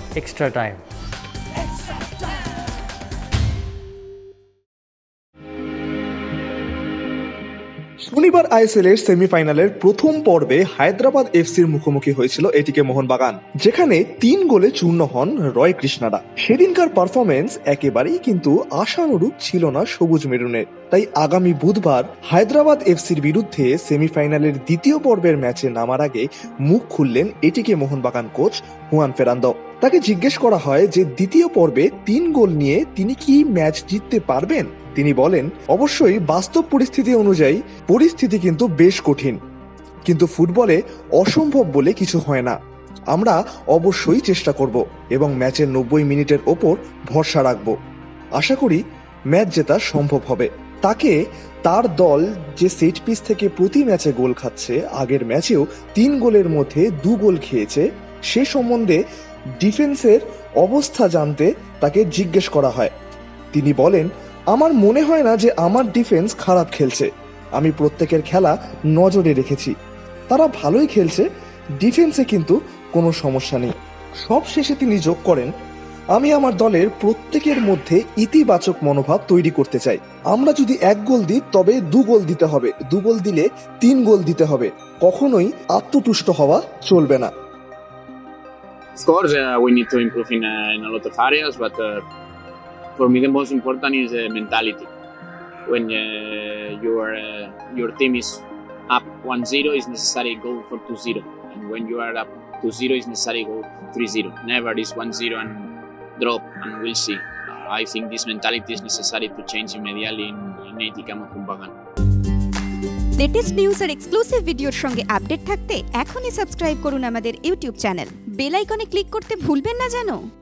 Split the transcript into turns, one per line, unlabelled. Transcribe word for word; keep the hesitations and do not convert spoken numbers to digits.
extra time.
শনিবার ISL এর সেমিফাইনালের প্রথম পর্বে হায়দ্রাবাদ এফসির মুখোমুখি হয়েছিল এটিকে মোহনবাগান, যেখানে তিন গোলে চূর্ণ হন রয় কৃষ্ণারা। সেদিনকার পারফরমেন্স একেবারেই কিন্তু আশানুরূপ ছিল না সবুজ মেরুনের। তাই আগামী বুধবার হায়দ্রাবাদ এফসির বিরুদ্ধে সেমিফাইনালের দ্বিতীয় পর্বের ম্যাচে নামার আগে মুখ খুললেন এটিকে মোহনবাগান কোচ হুয়ান ফেরান্দো। তাকে জিজ্ঞেস করা হয় যে দ্বিতীয় পর্বে তিন গোল নিয়ে তিনি কি ম্যাচ জিততে পারবেন। তিনি বলেন, অবশ্যই বাস্তব পরিস্থিতি অনুযায়ী পরিস্থিতি কিন্তু বেশ কঠিন, কিন্তু ফুটবলে অসম্ভব বলে কিছু হয় না। আমরা অবশ্যই চেষ্টা করব এবং ম্যাচের নব্বই মিনিটের ওপর ভরসা রাখব। আশা করি ম্যাচ জেতা সম্ভব হবে। তাকে তার দল যে সেট পিস থেকে প্রতি ম্যাচে গোল খাচ্ছে, আগের ম্যাচেও তিন গোলের মধ্যে দু গোল খেয়েছে, সে সম্বন্ধে ডিফেন্সের অবস্থা জানতে তাকে জিজ্ঞেস করা হয়। তিনি বলেন, আমার মনে হয় না যে আমার ডিফেন্স খারাপ খেলছে। আমি প্রত্যেকের খেলা নজরে রেখেছি, তারা ভালোই খেলছে, ডিফেন্সে কিন্তু কোনো সমস্যা নেই। সব শেষে তিনি যোগ করেন, আমি আমার দলের প্রত্যেকের মধ্যে ইতিবাচক মনোভাব তৈরি করতে চাই। আমরা যদি এক গোল দিই তবে দু গোল দিতে হবে, দু গোল দিলে তিন গোল দিতে হবে, কখনোই আত্মতুষ্ট হওয়া চলবে না।
Of course, uh, we need to improve in, uh, in a lot of areas, but uh, for me the most important is uh, mentality. When uh, your uh, your team is up one zero, it's necessary goal for two zero, and when you are up two zero, it's necessary goal three zero. Never is one zero and drop, and we'll see. Uh, I think this mentality is necessary to change immediately in, in A T K MohunBagan.
Latest news আর exclusive ভিডিওর সঙ্গে update থাকতে এখনই subscribe করুন আমাদের YouTube channel. Bell আইকনে click করতে ভুলবেন না যেন।